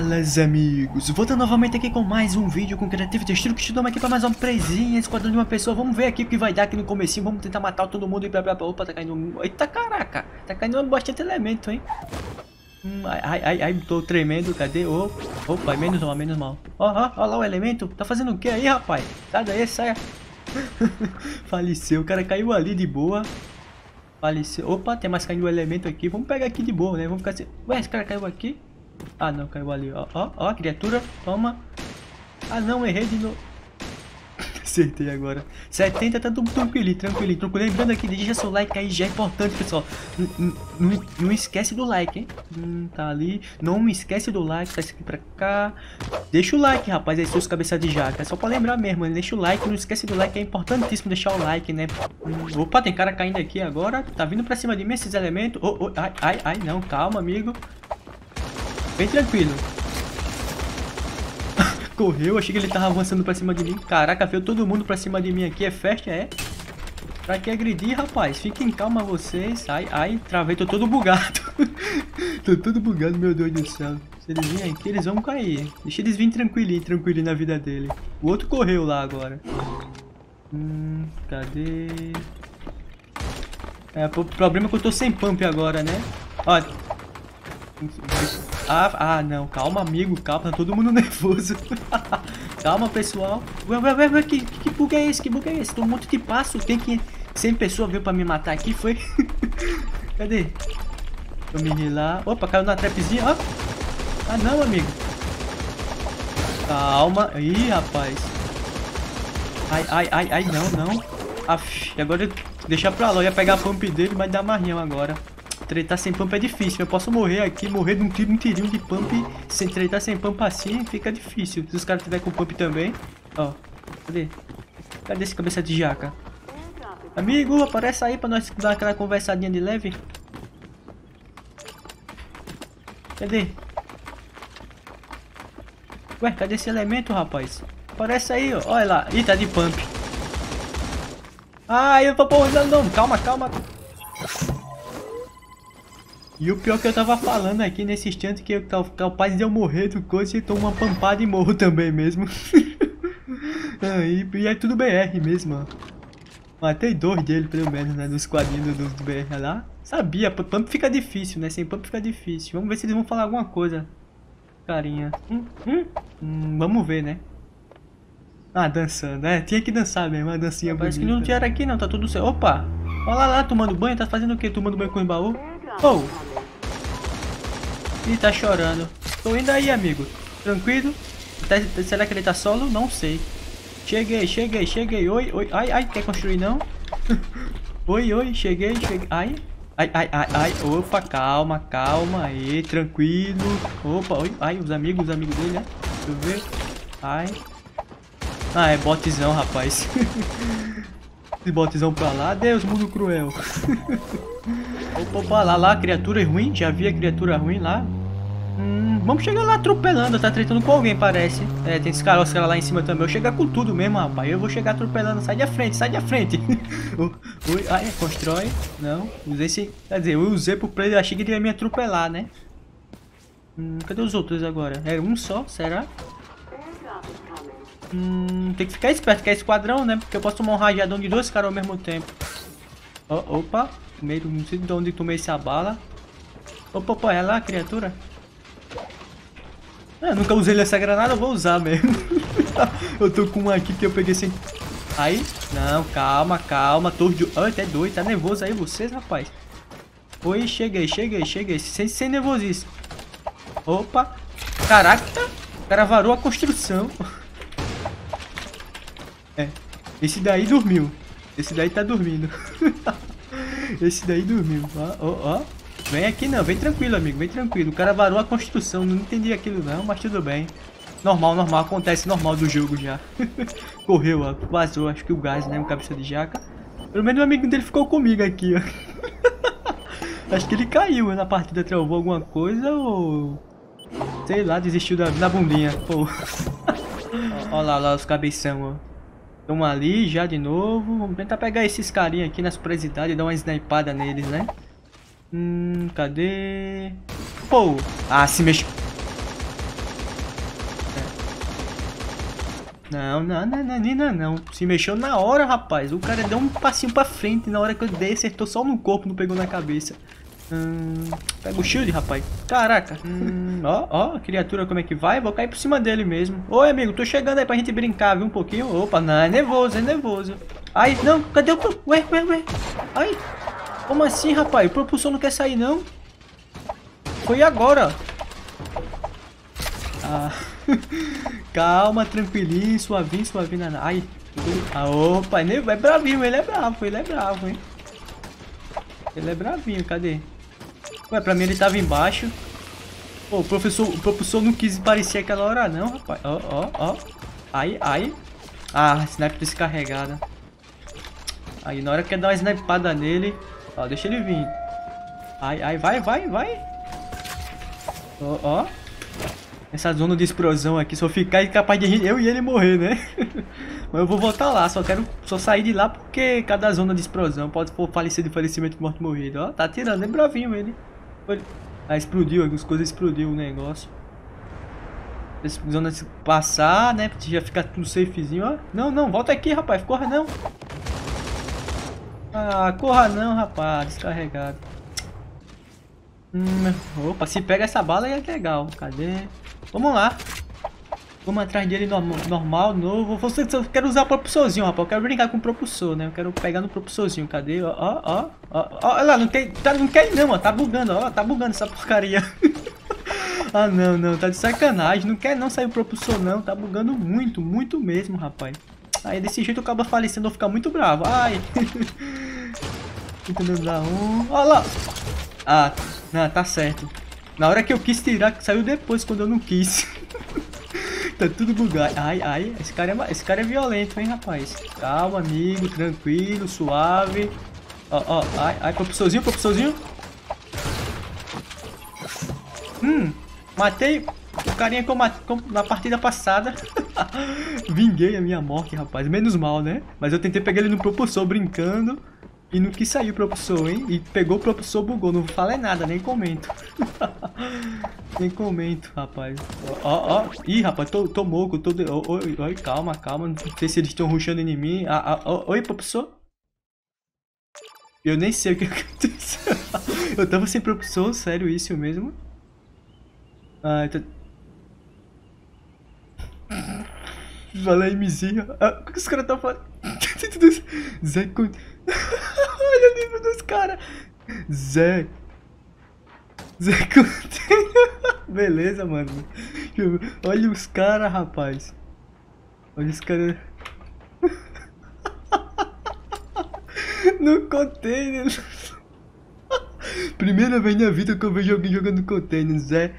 Fala, amigos, voltando novamente aqui com mais um vídeo com Creative Destruction. Estamos aqui para mais uma presinha, esquadrão de uma pessoa. Vamos ver aqui o que vai dar aqui no comecinho. Vamos tentar matar todo mundo e blá blá blá. Opa, tá caindo. Eita caraca, tá caindo bastante elemento, hein. Ai, tô tremendo, cadê? Opa, menos mal, menos mal. Ó lá o elemento, tá fazendo o que aí, rapaz? Sai daí, saia. Faleceu, o cara caiu ali de boa. Faleceu, opa, tem mais caindo um elemento aqui. Vamos pegar aqui de boa, né, vamos ficar assim. Ué, esse cara caiu aqui? Ah, não, caiu ali, ó, criatura, toma. Ah, não, errei de novo. Acertei agora. 70 tá tudo tranquilinho. Lembrando aqui, deixa seu like aí, já é importante, pessoal. Não esquece do like, hein? Tá ali. Não me esquece do like, tá aqui pra cá. Deixa o like, rapaz, aí seus cabeças de jaca. É só pra lembrar mesmo, né? Deixa o like, não esquece do like, é importantíssimo deixar o like, né? Opa, tem cara caindo aqui agora. Tá vindo pra cima de mim esses elementos. Ai, não, calma, amigo. Bem tranquilo. Correu, achei que ele tava avançando pra cima de mim. Caraca, veio todo mundo pra cima de mim aqui. É festa, é? Pra que agredir, rapaz? Fiquem calma vocês. Ai, travei, tô todo bugado. Tô todo bugado, meu Deus do céu. Se eles virem aqui, eles vão cair. Deixa eles virem tranquilinho na vida dele. O outro correu lá agora. Cadê? O problema é que eu tô sem pump agora, né? Ó. Não, calma, amigo, calma, tá todo mundo nervoso. Calma, pessoal. Ué, que bug é esse? Que bug é esse? Tô um monte de passo, tem que... 100 pessoas veio pra me matar aqui, foi? Cadê? Deixa eu me rilar. Opa, caiu na trapzinha, ó. Ah, não, amigo. Calma. Ih, rapaz. Ai, não. Agora deixa pra lá, eu ia pegar a pump dele, mas dá marrinhão agora. Tretar sem pump é difícil, eu posso morrer aqui, morrer de um tirinho de pump. Sem tretar sem pump assim, fica difícil. Se os caras tiverem com pump também. Ó, cadê esse cabeça de jaca? Amigo, aparece aí pra nós dar aquela conversadinha de leve. Cadê? Ué, cadê esse elemento, rapaz? Aparece aí, ó, olha lá. Ih, tá de pump. Eu tô pousando, não, calma. E o pior que eu tava falando aqui nesse instante, que eu capaz de eu morrer do coisa e tomo uma pampada e morro também mesmo. E é tudo BR mesmo, ó. Matei 2 dele pelo menos, né, dos quadrinhos do BR lá. Sabia, pump fica difícil, né, sem pump fica difícil. Vamos ver se eles vão falar alguma coisa. Carinha. Vamos ver, né. Dançando, tinha que dançar mesmo, a dancinha bonita. Parece que não tinha aqui não, tá tudo certo. Opa, olha lá, tomando banho, tá fazendo o que? Tomando banho com os baús? Ih, tá chorando. Tô indo aí, amigo. Tranquilo? Será que ele tá solo? Não sei. Cheguei. Oi. Ai, quer construir não? Oi, cheguei. Ai. Opa, calma. Aí, tranquilo. Opa, oi. Ai, os amigos dele, né? Deixa eu ver. Ai. É botzão, rapaz. Esse botzão pra lá. Deus, mundo cruel. Opa, lá, criatura ruim. Já vi a criatura ruim lá. Vamos chegar lá atropelando. Tá tretando com alguém, parece. Tem esse cara lá em cima também. Eu chegar com tudo mesmo, rapaz. Eu vou chegar atropelando. Sai de frente. Oi, constrói. Não, usei esse. Quer dizer, eu usei pro player. Achei que ele ia me atropelar, né? Cadê os outros agora? É um só, será? Tem que ficar esperto, que é esquadrão, né? Porque eu posso tomar um rajadão de 2 caras ao mesmo tempo. Opa, primeiro, não sei de onde tomei essa bala. Opa, é lá, criatura. Eu nunca usei essa granada, eu vou usar mesmo. Eu tô com uma aqui que eu peguei sem... Aí, não, calma. Até 2, tá nervoso aí vocês, rapaz. Oi, cheguei. Sem nervosismo. Opa, caraca, o cara varou a construção. Esse daí dormiu. Esse daí tá dormindo. Esse daí dormiu. Ó. Vem aqui não, vem tranquilo, amigo. Vem tranquilo. O cara varou a construção. Não entendi aquilo não, mas tudo bem. Normal. Acontece normal do jogo já. Correu, ó. Vazou. Acho que o gás, né? Um cabeça de jaca. Pelo menos o amigo dele ficou comigo aqui, ó. Acho que ele caiu na partida. Travou alguma coisa ou... sei lá, desistiu na bundinha. Pô. Olha lá os cabeção, ó. Estão ali já de novo. Vamos tentar pegar esses carinha aqui na superioridade e dar uma snipada neles, né? Cadê? Pô! Se mexe. Não, não, não, não, não, não. Se mexeu na hora, rapaz. O cara deu um passinho pra frente. Na hora que eu dei, acertou só no corpo, não pegou na cabeça. Pega o shield, rapaz. Caraca. Ó, a criatura como é que vai? Vou cair por cima dele mesmo. Oi, amigo, tô chegando aí pra gente brincar, viu? Um pouquinho. Opa, não, é nervoso, é nervoso. Ai, não, cadê o... Ué. Ai, como assim, rapaz? O propulsor não quer sair, não? Foi agora. Ah, calma, tranquilinho, suavinho. Ai, opa, é bravinho, ele é bravo, hein? Ele é bravinho, cadê? Ué, pra mim ele tava embaixo. Pô, o propulsor não quis parecer aquela hora não, rapaz. Ó. Ai. Ah, sniper descarregada. Aí, na hora que quer dar uma snipada nele... Ó, deixa ele vir. Ai, vai. Ó. Essa zona de explosão aqui, se eu ficar, é capaz de eu e ele morrer, né? Mas eu vou voltar lá, só sair de lá porque cada zona de explosão pode falecer de falecimento morto-morrido. Ó, tá atirando, é bravinho ele. Ah, explodiu, algumas coisas explodiu o negócio. Essa zona se passar, né? Já fica tudo safezinho, ó. Não, volta aqui, rapaz, corra não. Ah, corra não, rapaz, descarregado. Opa, se pega essa bala aí é legal. Cadê? Vamos lá. Vamos atrás dele normal, novo. Eu quero usar o propulsorzinho, rapaz. Eu quero brincar com o propulsor, né? Eu quero pegar no propulsorzinho. Cadê? Ó. Olha lá, não quer ir não, ó. Tá bugando, ó. Tá bugando essa porcaria. Ah, não. Tá de sacanagem. Não quer não sair o propulsor, não. Tá bugando muito mesmo, rapaz. Aí desse jeito eu acabo falecendo, eu vou ficar muito bravo. Ai. Tentando dar um. Olha lá. Ah, não, tá certo. Na hora que eu quis tirar, saiu depois, quando eu não quis. Tá tudo bugado. Ai, esse cara é violento, hein, rapaz. Calma, amigo, tranquilo, suave. Ó, ai, propulsorzinho. Matei o carinha que eu matei na partida passada. Vinguei a minha morte, rapaz. Menos mal, né? Mas eu tentei pegar ele no propulsor brincando. E não quis sair o propulsor, hein? E pegou o propulsor, bugou. Não falei nada, nem comento. Nem comento, rapaz. Ó. Ih, rapaz, tô moco. Oi, calma. Não sei se eles estão rushando em mim. Oi, propulsor. Eu nem sei o que aconteceu. Eu tava sem propulsor, sério, isso mesmo? Ah, Fala aí, mizinha. O que os caras estão falando? Zé... Olha o nível dos caras. Zé Beleza, mano. Olha os caras, rapaz. Olha os caras. No container. Primeira vez na vida que eu vejo alguém jogando container. Zé.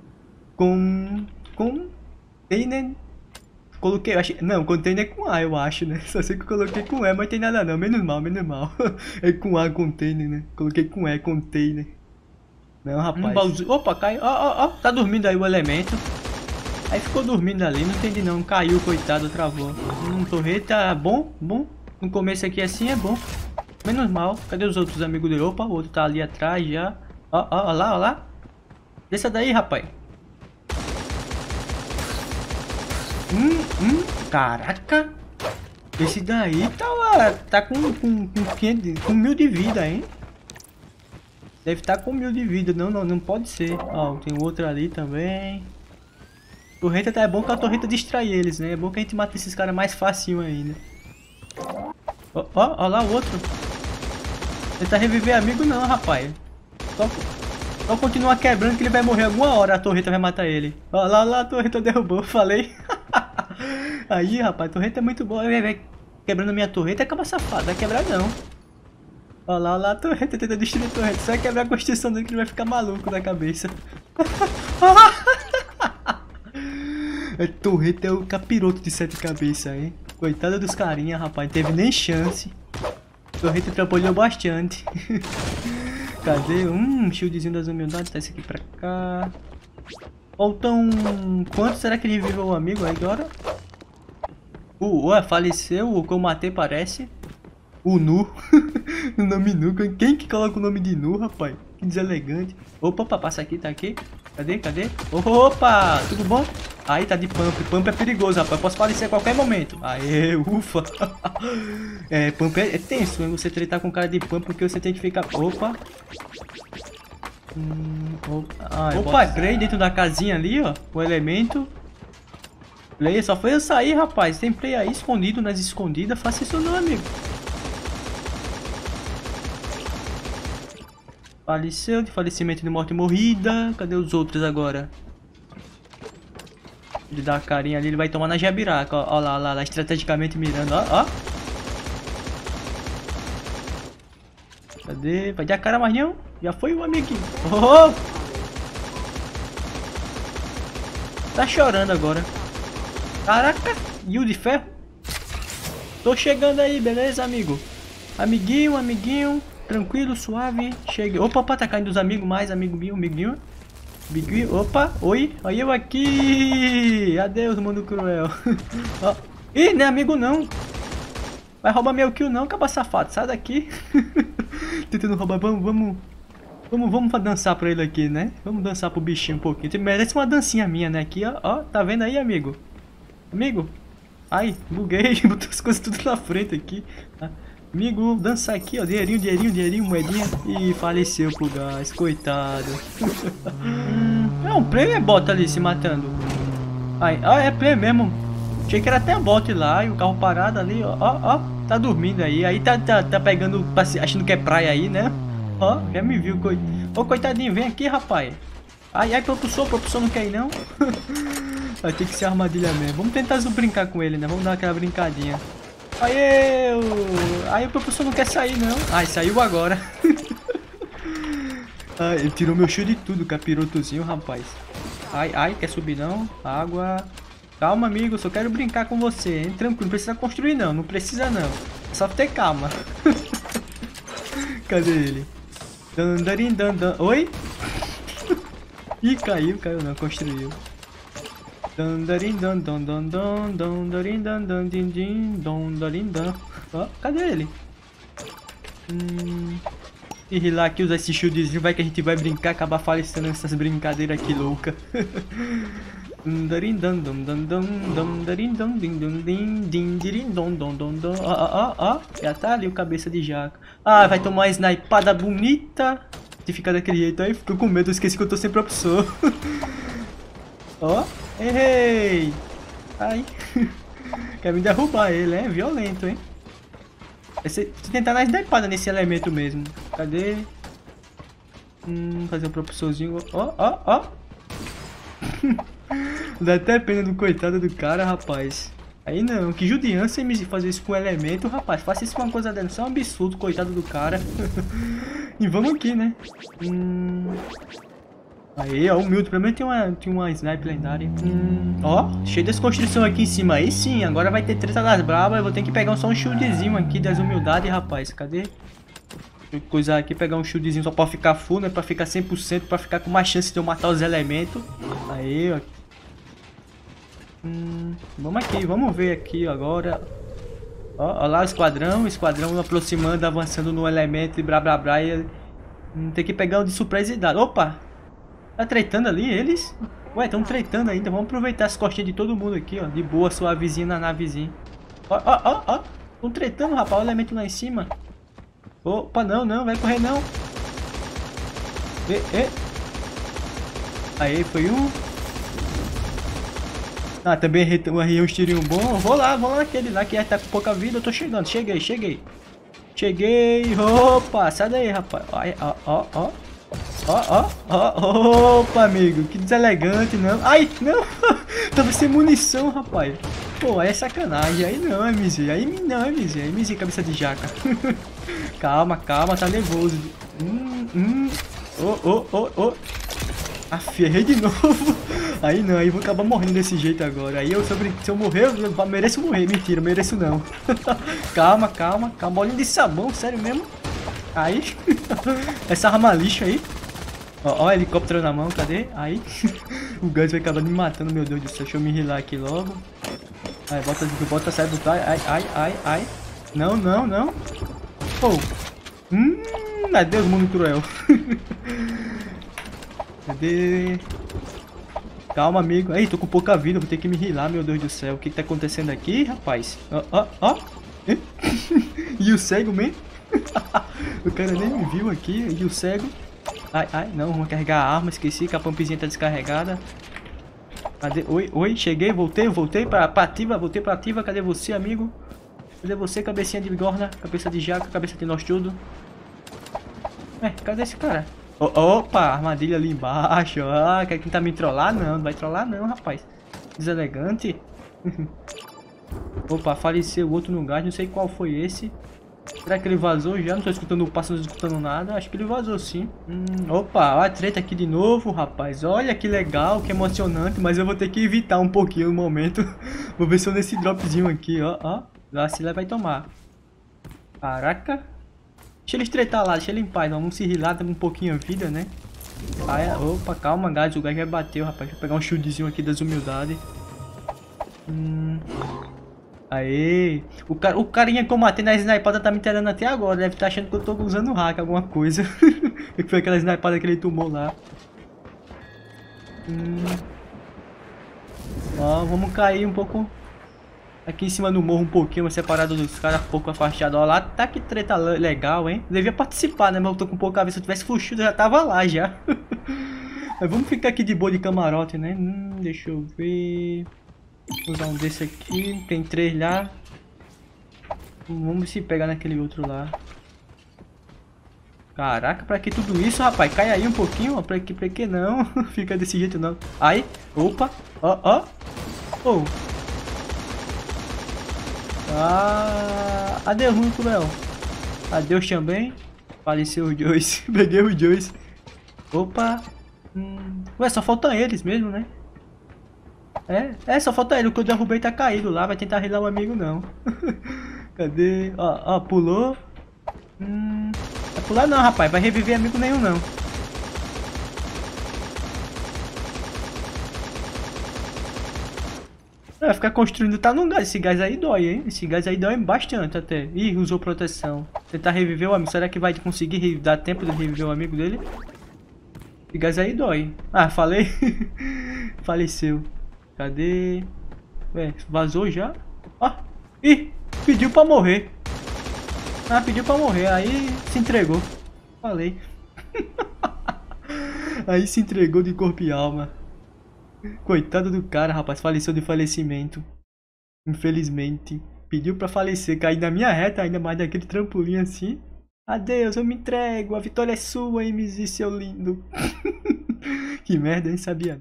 Container. Coloquei, não, container é com A, eu acho, né? Só sei que eu coloquei com E, mas tem nada não, menos mal. É com A, container, né? Coloquei com E, container. Não, rapaz. Opa, caiu. Ó, tá dormindo aí o elemento. Aí ficou dormindo ali, não entendi não, caiu, coitado, travou. Torreta, bom. No começo aqui assim é bom. Menos mal. Cadê os outros amigos dele? Opa, o outro tá ali atrás já. Ó lá. Desça daí, rapaz. Caraca. Esse daí tá com 1000 de vida, hein? Deve estar com 1000 de vida. Não pode ser. Ó, tem outro ali também. Torreta tá, é bom que a torreta distrai eles, né? É bom que a gente mata esses caras mais facinho ainda. Ó lá o outro. Tentar reviver amigo não, rapaz. Só continuar quebrando que ele vai morrer alguma hora. A torreta vai matar ele. Ó lá a torreta derrubou, falei. Aí, rapaz, a torreta é muito boa. Vai quebrando minha torreta, acaba safado. Vai quebrar não. Ó lá a torreta, tenta destruir a torreta. Só vai quebrar a construção dele que ele vai ficar maluco da cabeça. A torreta é o capiroto de 7 cabeças, hein? Coitada dos carinha, rapaz. Não teve nem chance. A torreta atrapalhou bastante. Cadê? Shieldzinho das humildades. Tá esse aqui pra cá. Faltam... Quanto será que ele reviveu o amigo aí agora? Faleceu. O que eu matei parece. O Nu. O nome Nu. Quem que coloca o nome de Nu, rapaz? Que deselegante. Opa, passa aqui, tá aqui. Cadê? Opa, tudo bom? Aí tá de pump. Pump é perigoso, rapaz. Posso falecer a qualquer momento. Aê, ufa. É, pump é tenso, hein? Você tretar com cara de pump porque você tem que ficar... Opa. Opa, play dentro da casinha ali, ó. O elemento. Play, só foi eu sair, rapaz. Tem play aí escondido nas escondidas. Faça isso não, amigo. Faleceu, de falecimento de morte morrida. Cadê os outros agora? Ele dá a carinha ali, ele vai tomar na jabiraca. Ó lá, estrategicamente mirando, ó. Cadê? Vai dar a cara mais não? Já foi o amiguinho. Oh! Tá chorando agora. Caraca, e o de ferro? Tô chegando aí, beleza, amigo? Amiguinho. Tranquilo, suave. Cheguei. Opa, tá caindo os amigos mais. Amiguinho. Opa, oi. Olha eu aqui. Adeus, mundo cruel. Ó. Ih, não é amigo não. Vai roubar meu kill não, caba safado. Sai daqui. Tentando roubar. Vamos dançar pra ele aqui, né? Vamos dançar pro bichinho um pouquinho. Ele merece uma dancinha minha, né? Aqui, ó. Tá vendo aí, amigo? Amigo? Ai, buguei. Botou as coisas tudo na frente aqui. Amigo, dança aqui, ó. Dinheirinho, moedinha. Ih, faleceu pro gás. Coitado. É um player bot ali se matando. Ai, é player mesmo. Achei que era até bot lá. E o carro parado ali, ó. Tá dormindo aí. Aí tá pegando, achando que é praia aí, né? Ó, já me viu, ô coitadinho, vem aqui, rapaz. Ai, propulsor não quer ir, não? Vai ter que ser armadilha mesmo. Vamos tentar brincar com ele, né? Vamos dar aquela brincadinha. Aí o propulsor não quer sair, não. Ai, saiu agora. Ai, ele tirou meu shield de tudo, capirotozinho, rapaz. Ai, quer subir não? Água. Calma, amigo, só quero brincar com você, hein? Tranquilo, não precisa construir não precisa não. É só ter calma. Cadê ele? Oi? Ih, caiu não, construiu. Ó, cadê ele? E rilar aqui, usar esse shieldzinho, vai que a gente vai brincar, acabar falecendo nessas brincadeiras aqui louca. Ó, já tá ali o cabeça de jaca. Ah, vai tomar uma snipada bonita. De ficar daquele jeito aí, fico com medo, eu esqueci que eu tô sem propulsor. Ó, errei. Ai. Quer me derrubar ele, é violento, hein? Se tentar dar snipada nesse elemento mesmo. Cadê? Fazer um propulsorzinho. Ó. Dá até pena do coitado do cara, rapaz. Aí não, que judiância me fazer isso com o elemento, rapaz. Faça isso com uma coisa dela, isso é um absurdo, coitado do cara. E vamos aqui, né? Aí, ó, humilde, pelo menos tem uma sniper lendária. Ó, cheio das construções aqui em cima. Aí sim, agora vai ter treta das brabas. Eu vou ter que pegar só um shieldzinho aqui das humildades, rapaz. Cadê? Coisa aqui, pegar um shieldzinho só pra ficar full, né? Pra ficar 100%, pra ficar com mais chance de eu matar os elementos. Aí, ó. Vamos aqui, vamos ver aqui agora. Ó lá o esquadrão aproximando, avançando no elemento e blá. E tem que pegar o de surpresa e dar. Opa! Tá tretando ali eles? Ué, estão tretando ainda. Vamos aproveitar as costinhas de todo mundo aqui, ó. De boa, suavezinha na navezinha. Ó. Estão tretando, rapaz. O elemento lá em cima. Opa, não. Vai correr, não. Aí, foi um. Ah, também errei um tirinho bom. Vou lá naquele lá que já tá com pouca vida. Eu tô chegando. Cheguei. Opa, sai daí, rapaz. Ó. Opa, amigo. Que deselegante, não. Ai, não. Tava sem munição, rapaz. Pô, aí é sacanagem. Aí não, MZ. Aí MZ, cabeça de jaca. Calma, tá nervoso. Aff, errei de novo. Aí não, aí vou acabar morrendo desse jeito agora. Aí se eu morrer, eu mereço morrer. Mentira, mereço não. Calma. Bolinha de sabão, sério mesmo. Aí, essa arma lixo aí. Ó, helicóptero na mão, cadê? Aí, o Gans vai acabar me matando, meu Deus do céu. Deixa eu me rilar aqui logo. Aí, bota, sai do trás. Ai. Não. Pô. Adeus, mundo cruel. Cadê? Calma, amigo. Ei, tô com pouca vida, vou ter que me rilar, meu Deus do céu. O que tá acontecendo aqui, rapaz? Ó. E o cego, man? O cara nem me viu aqui. E o cego? Ai, não, vamos carregar a arma. Esqueci que a pumpzinha tá descarregada. Cadê? Oi, cheguei, voltei pra ativa, voltei pra ativa. Cadê você, amigo? Cadê você, cabecinha de bigorna? Cabeça de jaca, cabeça de nós tudo. Cadê esse cara? Opa, armadilha ali embaixo. Ah, quer tentar me trollar? Não vai trollar não, rapaz. Deselegante. Opa, faleceu o outro no gás, não sei qual foi esse. Será que ele vazou já? Não tô escutando o passo, não tô escutando nada. Acho que ele vazou sim. Opa, olha a treta aqui de novo, rapaz. Olha que legal, que emocionante. Mas eu vou ter que evitar um pouquinho no momento. Vou ver se eu nesse dropzinho aqui, ó. Lá se ele vai tomar. Caraca. Deixa ele estreitar lá, deixa ele em paz. Vamos se rilar, tem um pouquinho de vida, né? Opa, calma, gás. O gás já bateu, rapaz. Deixa eu pegar um shieldzinho aqui das humildades. Aê. O carinha que eu matei na snipada tá me interando até agora. Deve estar achando que eu tô usando hack, alguma coisa. O que foi aquela snipada que ele tomou lá? Ó, vamos cair um pouco aqui em cima do morro, um pouquinho separado dos caras, um pouco afastado. Ó lá, tá que treta legal, hein? Eu devia participar, né? Mas eu tô com pouca vez. Se eu tivesse fugido, eu já tava lá já. Mas vamos ficar aqui de boa de camarote, né? Deixa eu ver. Vou usar um desse aqui. Tem 3 lá. Vamos se pegar naquele outro lá. Caraca, pra que tudo isso, rapaz? Cai aí um pouquinho, ó. Pra que não? Fica desse jeito não. Aí, opa. Ó. Adeus, muito cruel. Adeus também. Faleceu os dois. Peguei os dois. Opa. Ué, só faltam eles mesmo, né? Só falta ele. O que eu derrubei tá caído lá. Vai tentar rilar o amigo, não. Cadê? Ó, pulou. Vai pular não, rapaz. Vai reviver amigo nenhum, não. Vai ficar construindo, tá no gás. Esse gás aí dói, hein? Esse gás aí dói bastante até. Ih, usou proteção. Tentar reviver o amigo. Será que vai conseguir dar tempo de reviver o amigo dele? Esse gás aí dói. Ah, falei. Faleceu. Cadê? Ué, vazou já? Ih, pediu pra morrer. Pediu pra morrer. Aí se entregou. Falei. Aí se entregou de corpo e alma. Coitado do cara, rapaz. Faleceu de falecimento. Infelizmente. Pediu pra falecer. Cair na minha reta, ainda mais daquele trampolim assim. Adeus, eu me entrego. A vitória é sua, MZ, seu lindo. Que merda, hein? Sabia?